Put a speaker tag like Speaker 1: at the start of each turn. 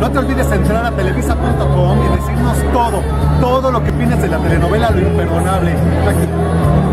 Speaker 1: No te olvides entrar a televisa.com y decirnos todo lo que opinas de la telenovela Lo Imperdonable. Aquí.